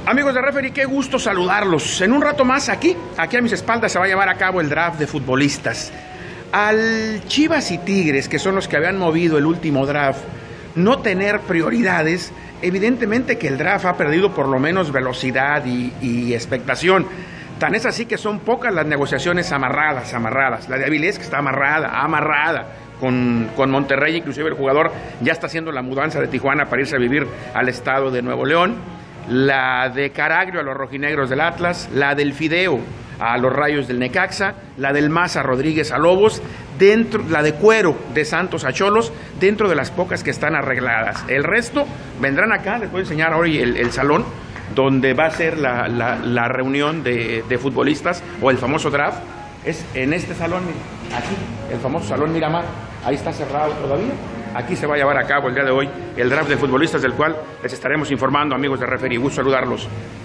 Amigos de Referee, qué gusto saludarlos. En un rato más aquí a mis espaldas se va a llevar a cabo el draft de futbolistas. Al Chivas y Tigres, que son los que habían movido el último draft, no tener prioridades, evidentemente que el draft ha perdido por lo menos velocidad y expectación. Tan es así que son pocas las negociaciones amarradas. La de Avilés, que está amarrada con Monterrey, inclusive el jugador ya está haciendo la mudanza de Tijuana para irse a vivir al estado de Nuevo León. La de Caraglio a los rojinegros del Atlas, la del Fideo a los Rayos del Necaxa, la del Maza Rodríguez a Lobos, la de Cuero de Santos a Cholos, dentro de las pocas que están arregladas. El resto vendrán acá, les voy a enseñar hoy el salón donde va a ser la reunión de futbolistas o el famoso draft. Es en este salón, aquí, el famoso Salón Miramar, ahí está cerrado todavía. Aquí se va a llevar a cabo el día de hoy el draft de futbolistas, del cual les estaremos informando, amigos de Referee. Gusto saludarlos.